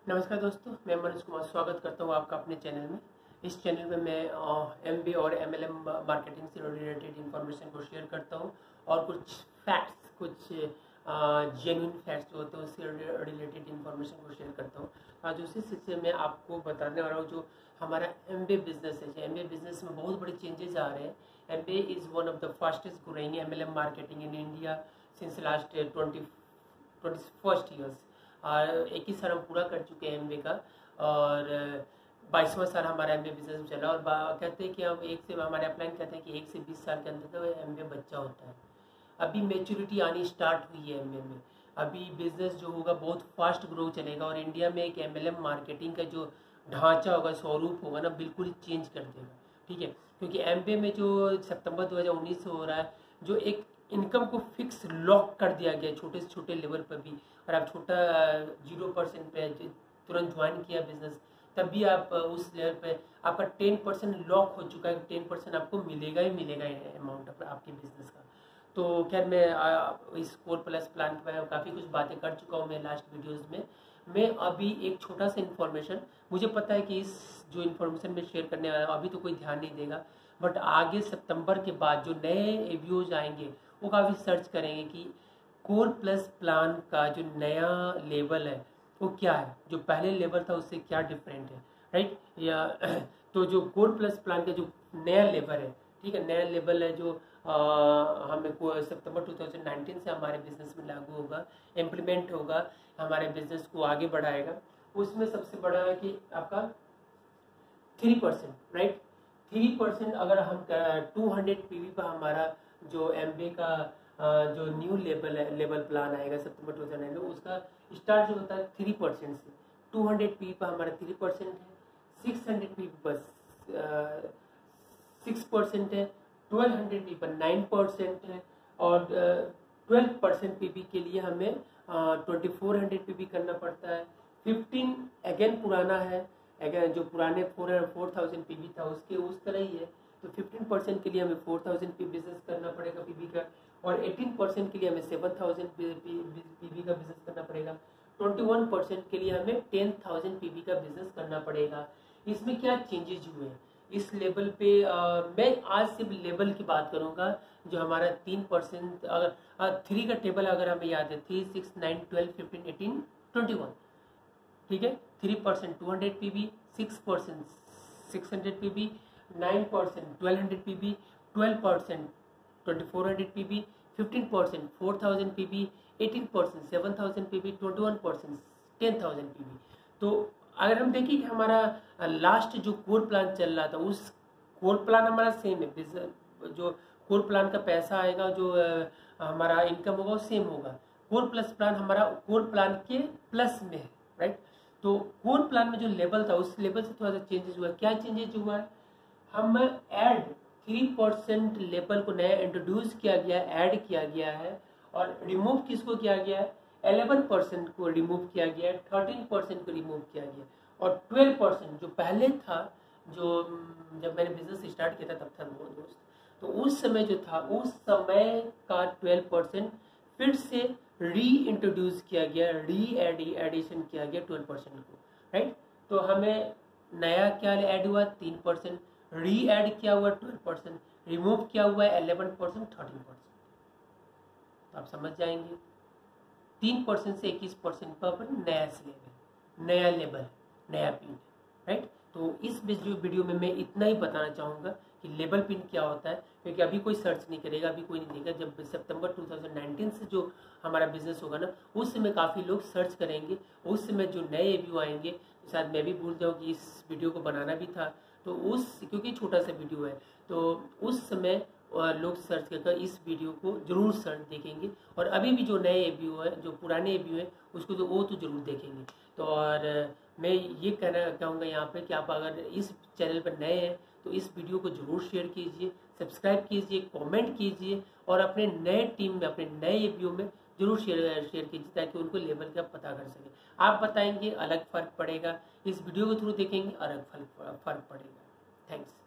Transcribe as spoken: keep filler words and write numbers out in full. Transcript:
नमस्कार दोस्तों, मैं मनोज कुमार स्वागत करता हूँ आपका अपने चैनल में। इस चैनल में मैं एमबीए और एमएलएम मार्केटिंग से रिलेटेड इन्फॉर्मेशन को शेयर करता हूँ और कुछ फैक्ट्स, कुछ जेन्युइन फैक्ट्स जो होते हैं उससे रिलेटेड इन्फॉर्मेशन को शेयर करता हूँ। आज उसी सिलसिले में आपको बताने वाला हूँ जो हमारा एमबीए बिजनेस है। एमबीए बिजनेस में बहुत बड़े चेंजेस आ रहे हैं। MBA is one of the fastest growing MLM marketing in India since last twenty twenty first years. और एक ही साल हम पूरा कर चुके हैं एमबीए का और बाईसवां साल हमारा एमबीए बिजनेस में चला। और कहते हैं कि हम एक से हमारे अपलाइन कहते हैं कि एक से बीस साल के अंदर तो एमबीए बच्चा होता है। अभी मैच्योरिटी आनी स्टार्ट हुई है एमबीए में। अभी बिजनेस जो होगा बहुत फास्ट ग्रो चलेगा और इंडिया में एक एमएलएम मार्केटिंग का जो ढांचा होगा, स्वरूप होगा ना, बिल्कुल चेंज कर देगा। ठीक है, क्योंकि एमबीए में जो सितंबर दो हज़ार उन्नीस से हो रहा है, जो एक इनकम को फिक्स लॉक कर दिया गया छोटे से छोटे लेवल पर भी। और आप छोटा जीरो परसेंट पे तुरंत ज्वाइन किया बिजनेस, तब भी आप उस लेवल पे आपका टेन परसेंट लॉक हो चुका है। टेन परसेंट आपको मिलेगा ही मिलेगा अमाउंट आपके बिजनेस का। तो खैर, मैं इस कोर प्लस प्लान के बारे में काफ़ी कुछ बातें कर चुका हूँ मैं लास्ट वीडियोज़ में। मैं अभी एक छोटा सा इन्फॉर्मेशन, मुझे पता है कि इस जो इन्फॉर्मेशन मैं शेयर करने वाला हूँ अभी तो कोई ध्यान नहीं देगा, बट आगे सितंबर के बाद जो नए एवीओज आएंगे वो काफ़ी सर्च करेंगे कि कोर प्लस प्लान का जो नया लेवल है वो क्या है, जो पहले लेवल था उससे क्या डिफरेंट है, राइट। या तो जो कोर प्लस प्लान का जो नया लेवल है, ठीक है, नया लेवल है जो आ, हमें सितंबर दो हज़ार उन्नीस से हमारे बिजनेस में लागू होगा, इम्प्लीमेंट होगा, हमारे बिजनेस को आगे बढ़ाएगा। उसमें सबसे बड़ा है कि आपका three percent right three percent अगर हम टू हंड्रेड पी वी पर हमारा जो एमबीए का जो न्यू लेवल है, लेवल प्लान आएगा सितंबर दो हज़ार उन्नीस में, उसका स्टार्ट जो होता है थ्री परसेंट से। टू हंड्रेड पी पर हमारा थ्री परसेंट है, सिक्स हंड्रेड पी पर सिक्स परसेंट है, ट्वेल्व हंड्रेड पी पर नाइन परसेंट है और ट्वेल्व परसेंट पी के लिए हमें ट्वेंटी फोर हंड्रेड पी करना पड़ता है। फिफ्टीन अगेन पुराना है, अगेन जो पुराने फोर फोर थाउजेंड पी था उसके उस तरह ही है। तो फिफ्टीन परसेंट के लिए हमें फोर थाउजेंड पी बिजनेस करना पड़ेगा पीबी का, और एटीन परसेंट के लिए हमें सेवन थाउजेंड पीबी का बिजनेस करना पड़ेगा। ट्वेंटी वन परसेंट के लिए हमें टेन थाउजेंड पीबी का बिजनेस करना पड़ेगा। इसमें क्या चेंजेस हुए हैं इस लेवल पे? आ, मैं आज सिर्फ लेवल की बात करूंगा। जो हमारा तीन परसेंट अगर थ्री का टेबल अगर हमें याद है, three six nine twelve fifteen eighteen twenty one, ठीक है। Three percent two hundred P B, six percent six hundred P B, nine percent twelve hundred P B, twelve percent twenty four hundred P B, fifteen percent four thousand P B, eighteen percent seven thousand P B, twenty one percent ten thousand P B. तो अगर हम देखें कि हमारा last जो core plan चल रहा था, उस कोर प्लान हमारा सेम है। जो कोर प्लान का पैसा आएगा, जो हमारा इनकम होगा वो सेम होगा। कोर प्लस प्लान हमारा कोर प्लान के प्लस में है, राइट। तो कोर प्लान में जो लेवल था उस लेवल से थोड़ा सा चेंजेस हुआ है। क्या चेंजेस हुआ है? हम ऐड थ्री परसेंट लेवल को नया इंट्रोड्यूस किया गया, ऐड किया गया है। और रिमूव किसको किया गया है? इलेवन परसेंट को रिमूव किया गया है, थर्टीन परसेंट को रिमूव किया गया और ट्वेल्व परसेंट जो पहले था, जो जब मैंने बिजनेस स्टार्ट किया था तब था वो दोस्त, तो उस समय जो था उस समय का ट्वेल्व परसेंट फिर से री इंट्रोड्यूस किया गया, री एडिशन किया गया ट्वेल्व परसेंट को, राइट। तो हमें नया क्या ऐड हुआ? तीन परसेंट, री एड किया हुआ ट्वेल्व परसेंट, रिमूव किया हुआ है इलेवन परसेंट, थर्टीन परसेंट। तो आप समझ जाएंगे, तीन परसेंट से इक्कीस परसेंट पर नया लेवल, नया लेवल, नया पिन, राइट। तो इस वीडियो में मैं इतना ही बताना चाहूँगा कि लेवल पिन क्या होता है, क्योंकि अभी कोई सर्च नहीं करेगा, अभी कोई नहीं देगा। जब सितंबर दो हज़ार उन्नीस से जो हमारा बिजनेस होगा ना, उस समय काफ़ी लोग सर्च करेंगे। उस समय जो नए व्यू आएंगे, तो शायद मैं भी भूल जाऊँ कि इस वीडियो को बनाना भी था, तो उस क्योंकि छोटा सा वीडियो है, तो उस समय लोग सर्च करके इस वीडियो को जरूर सर्च देखेंगे। और अभी भी जो नए व्यू है, जो पुराने व्यू है, उसको तो वो तो जरूर देखेंगे। तो और मैं ये कहना चाहूँगा यहाँ पे कि आप अगर इस चैनल पर नए हैं तो इस वीडियो को जरूर शेयर कीजिए, सब्सक्राइब कीजिए, कमेंट कीजिए और अपने नए टीम में, अपने नए व्यू में जरूर शेयर शेयर कीजिए, ताकि उनको लेवल का पता कर सके। आप बताएंगे अलग फर्क पड़ेगा, इस वीडियो के थ्रू देखेंगे अलग फर्क फर्क पड़ेगा। थैंक्स।